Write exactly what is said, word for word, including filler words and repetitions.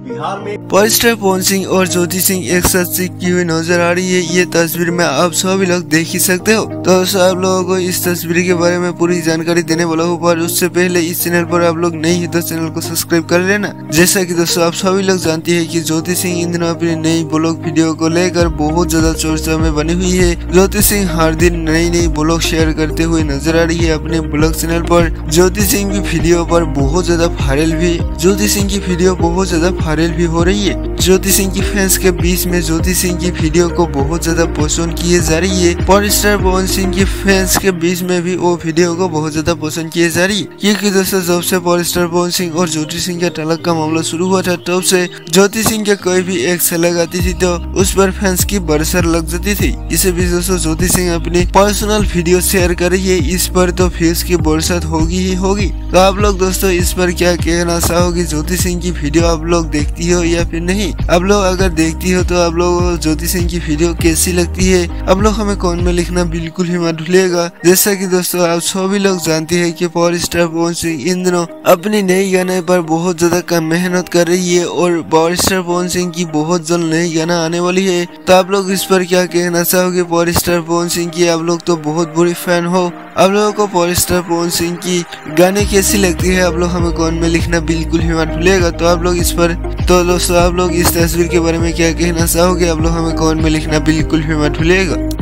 बिहार में power star Pawan Singh और ज्योति सिंह एक साथ सीखी हुई नजर आ रही है। ये तस्वीर में आप सभी लोग देख ही सकते हो। तो दोस्तों आप लोगों को इस तस्वीर के बारे में पूरी जानकारी देने वाला हूँ, पर उससे पहले इस चैनल पर आप लोग नहीं है तो चैनल को सब्सक्राइब कर लेना। जैसा कि दोस्तों आप सभी लोग जानते हैं कि ज्योति सिंह इन दिनों अपनी नई ब्लॉग वीडियो को लेकर बहुत ज्यादा चर्चा में बनी हुई है। ज्योति सिंह हर दिन नई नई ब्लॉग शेयर करते हुए नजर आ रही है अपने ब्लॉग चैनल पर। ज्योति सिंह की वीडियो पर बहुत ज्यादा वायरल भी ज्योति सिंह की वीडियो बहुत ज्यादा वायरल भी हो रही है। ज्योति सिंह की फैंस के बीच में ज्योति सिंह की वीडियो को बहुत ज्यादा पसंद किए जा रही है। पावर स्टार पवन सिंह की फैंस के बीच में भी वो वीडियो को बहुत ज्यादा पसंद किए जा रही है, क्योंकि दोस्तों जब से पावर स्टार पवन सिंह और ज्योति सिंह के तलाक का मामला शुरू हुआ था, तब से ज्योति सिंह के कोई भी एक झलक आती थी तो उस पर फैंस की बरसर लग जाती थी। इसे भी दोस्तों ज्योति सिंह अपनी पर्सनल वीडियो शेयर कर रही है, इस पर तो फैंस की बरसात होगी ही होगी। तो आप लोग दोस्तों इस पर क्या कहना चाहोगे? ज्योति सिंह की वीडियो आप लोग देखती हो या फिर नहीं? आप लोग अगर देखती हो तो आप लोग ज्योति सिंह की वीडियो कैसी लगती है आप लोग हमें कमेंट में लिखना बिल्कुल ही मत भूलिएगा। जैसा कि दोस्तों आप सभी लोग जानते हैं कि पावर स्टार पवन सिंह इन दिनों अपनी नई गाने पर बहुत ज्यादा कम मेहनत कर रही है और पावर स्टार पवन सिंह की बहुत जल्द नई गाना आने वाली है। तो आप लोग इस पर क्या कहना चाहोगे? पावर स्टार पवन सिंह की आप लोग तो बहुत बुरी फैन हो, आप लोगों को पावर स्टार पवन सिंह की गाने कैसी लगती है आप लोग हमें कमेंट में लिखना बिल्कुल ही मत भूलिएगा। तो आप लोग इस पर तो दोस्तों आप लोग इस तस्वीर के बारे में क्या कहना चाहोगे? आप लोग हमें कमेंट में लिखना बिल्कुल भी मत भूलिएगा।